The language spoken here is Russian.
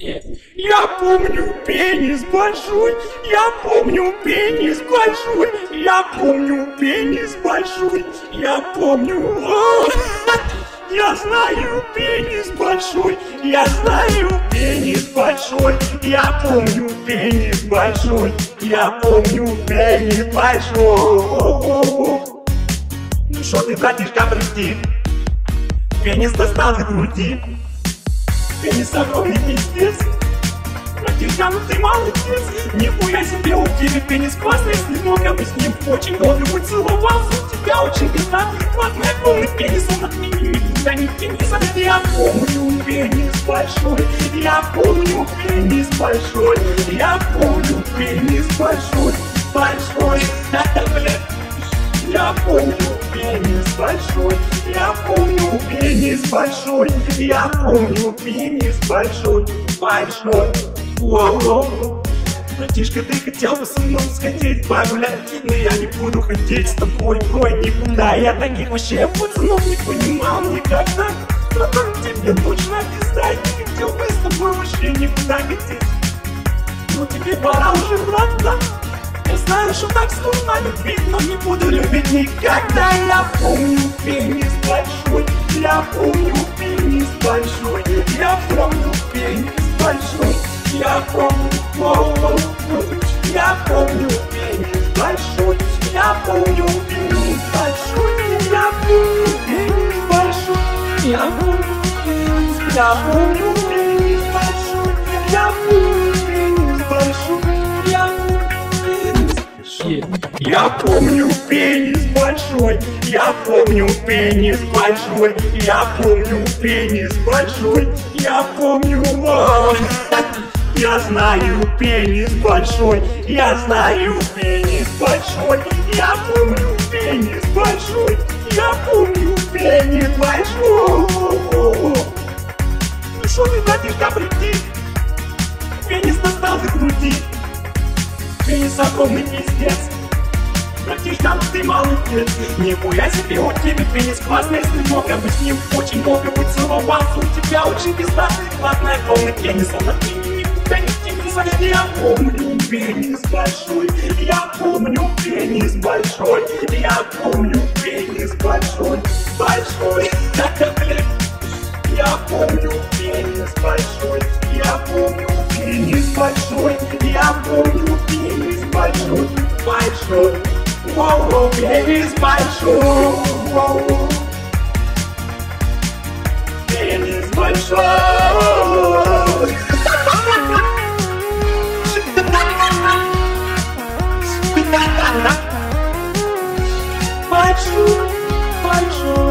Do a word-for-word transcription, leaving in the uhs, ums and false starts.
Я помню пенис большой, я помню пенис большой, я помню пенис большой, я помню. Я знаю пенис большой, я знаю пенис большой, я помню пенис большой, я помню пенис большой. Ну шо ты, братишка, прости, пенис достал из груди, пенис огромный пиздец. Братишка, ну ты молодец, нихуя себе, у тебя пенис классный, если мог, я бы с ним очень долго поцеловался. У тебя очень пиздатый, классный, полный пенис, он от меня никуда не пенис. Я помню пенис большой, я помню пенис большой, я помню пенис большой, большой. Я помню пенис большой, я помню пенис большой, я помню пенис большой, большой. Воу-воу. Братишка, ты хотел бы со мной сходить погулять, но я не буду ходить с тобой, бой, никуда. Я таких вообще пацанов не понимал никогда. Братан, тебе точно пизда, я не хотел бы с тобой вообще никуда ходить. Ну тебе пора уже, брат, да? Я знаю, что так сложно любить, но не буду любить никогда. Я помню пенис большой, я помню пенис большой, я помню пенис большой, я помню, воу-воу. Я помню пенис большой, я помню пенис большой, я помню пенис большой, я помню пенис, я помню пенис большой, я помню пенис большой, я Я помню пенис большой, я помню пенис большой, я помню пенис большой, я помню. Я знаю пенис большой, я знаю пенис большой, я помню пенис большой, я помню пенис большой. Ну шо ты, братишка, прийти? Пенис достал из груди, пенис огромный пиздец. Братишка, ну ты молодец, нихуя себе, у тебя пенис классный, если мог, я бы с ним очень долго поцеловался. У тебя очень пиздатый, классный, полный пенис, он от меня никуда не тянется. Я помню пенис большой, я помню пенис большой, я помню пенис большой, большой. Я помню пенис большой, я помню пенис большой, я помню пенис большой, большой. Воу-воу, пенис большой, воу-воу. Пенис большой. Большой, большой.